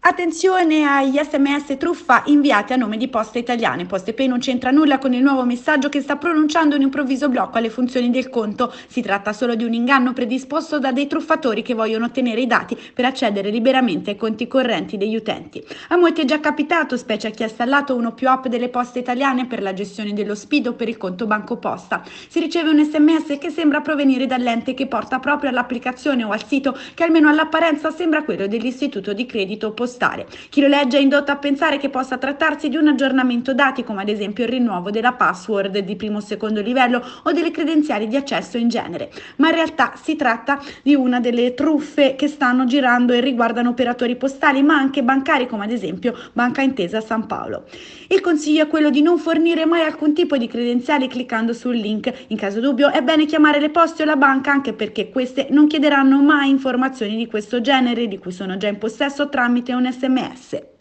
Attenzione agli SMS truffa inviati a nome di Poste Italiane. PostePay non c'entra nulla con il nuovo messaggio che sta pronunciando un improvviso blocco alle funzioni del conto. Si tratta solo di un inganno predisposto da dei truffatori che vogliono ottenere i dati per accedere liberamente ai conti correnti degli utenti. A molti è già capitato, specie a chi ha installato uno o più app delle Poste Italiane per la gestione dello SPID o per il conto Banco Posta. Si riceve un SMS che sembra provenire dall'ente che porta proprio all'applicazione o al sito che almeno all'apparenza sembra quello dell'istituto di credito postale. Chi lo legge è indotto a pensare che possa trattarsi di un aggiornamento dati, come ad esempio il rinnovo della password di primo o secondo livello o delle credenziali di accesso in genere, ma in realtà si tratta di una delle truffe che stanno girando e riguardano operatori postali ma anche bancari, come ad esempio Banca Intesa San Paolo. Il consiglio è quello di non fornire mai alcun tipo di credenziali cliccando sul link. In caso dubbio è bene chiamare le poste o la banca, anche perché queste non chiederanno mai informazioni di questo genere di cui sono già in possesso tramite un SMS.